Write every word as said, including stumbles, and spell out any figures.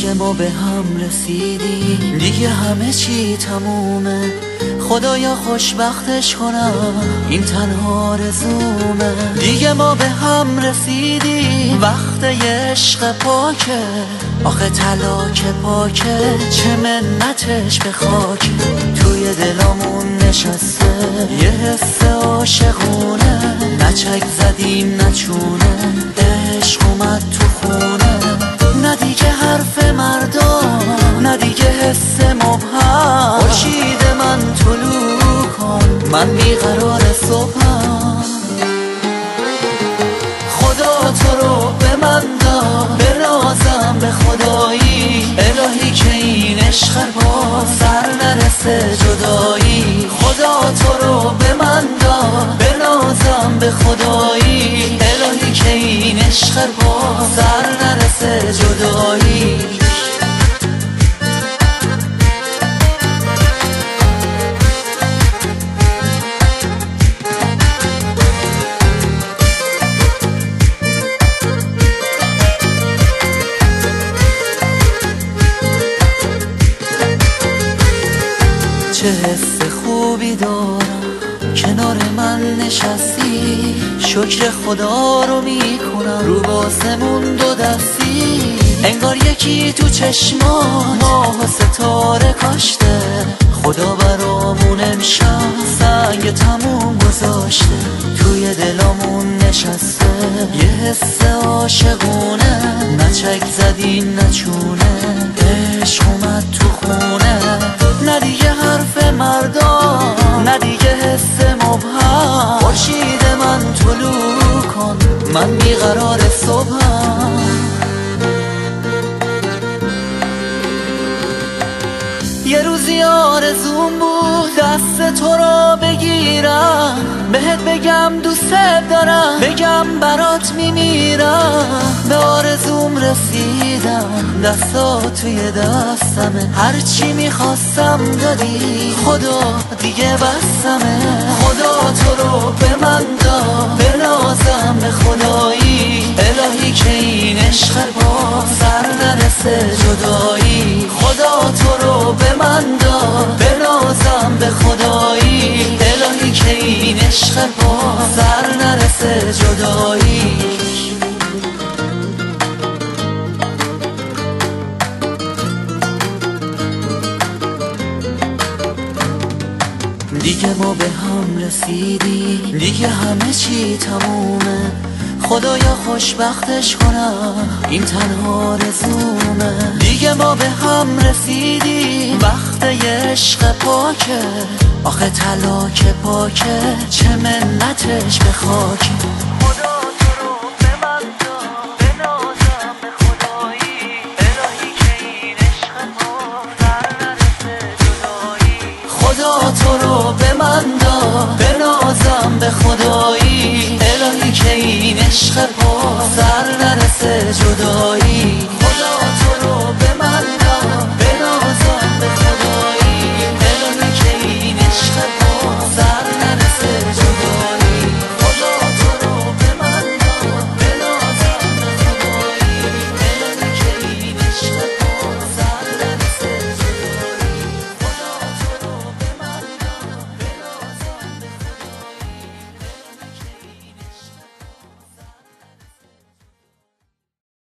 دیگه ما به هم رسیدیم، دیگه همه چی تمومه. خدایا خوشبختش کنم، این تنها آرزومه. دیگه ما به هم رسیدیم، وقت عشق پاکه. آخه طلا که پاکه، چه منتش به خاکه. توی دلامون نشسته یه حس عاشقونه، نه چک زدیم نه چونه، عشق اومد تو خونه. نه دیگه حرف مردم، نه دیگه حس مبهم. خورشید من طلوع کن، من بیقرار صبحم. خدا تو رو به من داد، به نازم به خدایی. الهی که این عشق باز سر نرسه جدایی. خدا تو رو به من داد، به نازم به خدایی. الهی که این عشق باز سر نرسه جدایی. چه حس خوبی دارم کنار من نشستی. شکر خدا رو میکنم رو باسمون دو دستی. انگار یکی تو چشمان ماه و ستاره کاشته. خدا برامون امشب سنگ تموم گذاشته. توی دلامون نشسته یه حس عاشقونه، نه چک زدیم نه چونه، عشق اومد تو خونه. نه دیگه حرف مردم، نه دیگه حس مبهم. خورشید من طلوع کن، من بیقرار صبحم. یه روزی آرزوم بود دست تو رو بگیرم، بهت بگم دوستت دارم، بگم برات میمیرم. به آرزوم رسیدم، دستات توی دستمه. هرچی میخواستم دادی، خدا دیگه بستمه. خدا تو رو به من داد، به نازم به خدایی. الهی که این عشق باز سر نرسه جدایی. خدا تو رو به من داد، به نازم به خدایی. الهی که این عشق باز سر نرسه جدایی. دیگه ما به هم رسیدیم، دیگه همه چی تمومه. خدایا خوشبختش کنم، این تنها آرزومه. دیگه ما به هم رسیدیم، وقت عشق پاکه. آخه طلا که پاکه، چه منتش به خاکه. خدا تو رو به من داد، به نازم به خدایی. الهی که این عشق باز سر نرسه جدایی. خدا تو رو به من داد، به نازم به خدایی. الهی که این عشق باز سر نرسه جدایی.